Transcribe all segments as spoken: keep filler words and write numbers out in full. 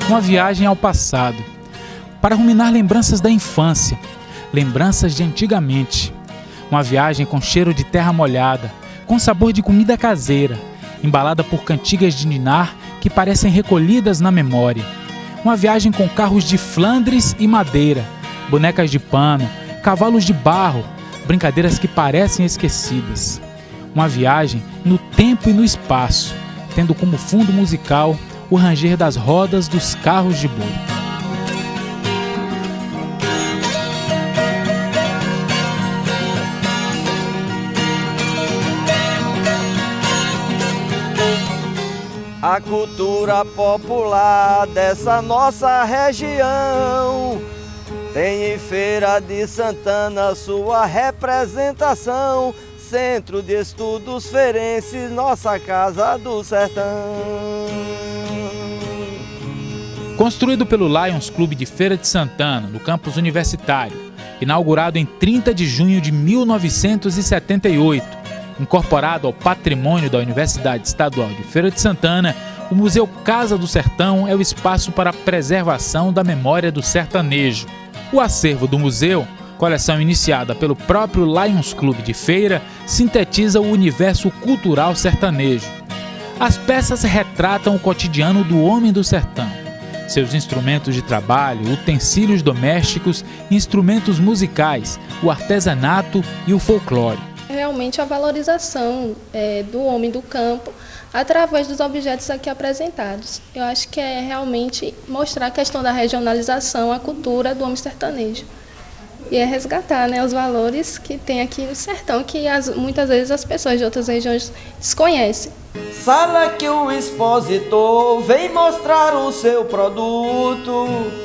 uma viagem ao passado, para ruminar lembranças da infância, lembranças de antigamente. Uma viagem com cheiro de terra molhada, com sabor de comida caseira, embalada por cantigas de ninar que parecem recolhidas na memória. Uma viagem com carros de Flandres e madeira, bonecas de pano, cavalos de barro, brincadeiras que parecem esquecidas. Uma viagem no tempo e no espaço, tendo como fundo musical o ranger das rodas dos carros de boi. A cultura popular dessa nossa região tem em Feira de Santana sua representação, Centro de Estudos Ferenses, nossa Casa do Sertão. Construído pelo Lions Clube de Feira de Santana, no campus universitário, inaugurado em trinta de junho de mil novecentos e setenta e oito, incorporado ao patrimônio da Universidade Estadual de Feira de Santana, o Museu Casa do Sertão é o espaço para a preservação da memória do sertanejo. O acervo do museu, coleção iniciada pelo próprio Lions Clube de Feira, sintetiza o universo cultural sertanejo. As peças retratam o cotidiano do homem do sertão, seus instrumentos de trabalho, utensílios domésticos, instrumentos musicais, o artesanato e o folclore. Realmente a valorização é, do homem do campo através dos objetos aqui apresentados. Eu acho que é realmente mostrar a questão da regionalização, a cultura do homem sertanejo. E é resgatar, né, os valores que tem aqui no sertão, que as, muitas vezes as pessoas de outras regiões desconhecem. Sala que o expositor vem mostrar o seu produto,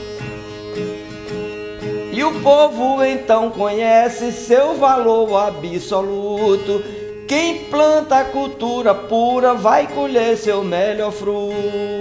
e o povo então conhece seu valor absoluto. Quem planta a cultura pura vai colher seu melhor fruto.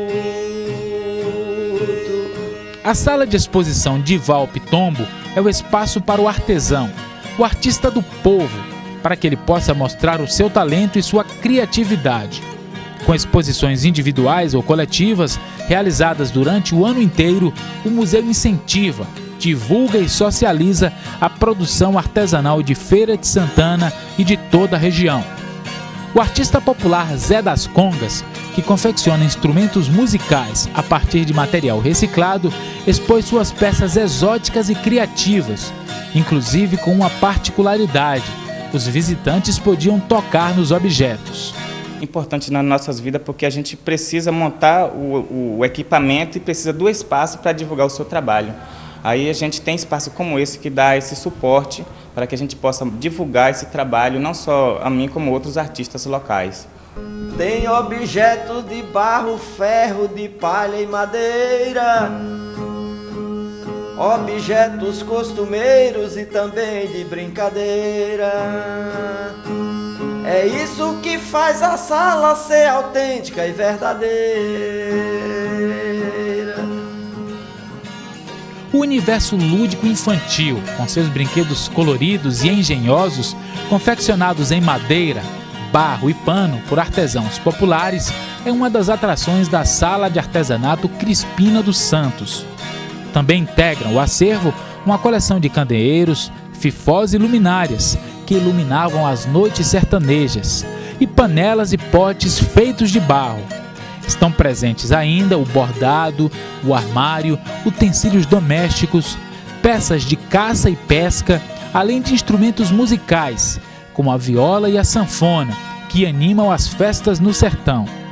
A sala de exposição Dival Pitombo é o espaço para o artesão, o artista do povo, para que ele possa mostrar o seu talento e sua criatividade. Com exposições individuais ou coletivas realizadas durante o ano inteiro, o museu incentiva, divulga e socializa a produção artesanal de Feira de Santana e de toda a região. O artista popular Zé das Congas, que confecciona instrumentos musicais a partir de material reciclado, expôs suas peças exóticas e criativas, inclusive com uma particularidade: os visitantes podiam tocar nos objetos. Importante nas nossas vidas porque a gente precisa montar o, o equipamento e precisa do espaço para divulgar o seu trabalho. Aí a gente tem espaço como esse que dá esse suporte para que a gente possa divulgar esse trabalho, não só a mim como outros artistas locais. Tem objetos de barro, ferro, de palha e madeira, objetos costumeiros e também de brincadeira. É isso que faz a sala ser autêntica e verdadeira. O universo lúdico infantil, com seus brinquedos coloridos e engenhosos, confeccionados em madeira, barro e pano por artesãos populares, é uma das atrações da Sala de Artesanato Crispina dos Santos. Também integram o acervo uma coleção de candeeiros, fifós e luminárias, que iluminavam as noites sertanejas, e panelas e potes feitos de barro. Estão presentes ainda o bordado, o armário, utensílios domésticos, peças de caça e pesca, além de instrumentos musicais, como a viola e a sanfona, que animam as festas no sertão.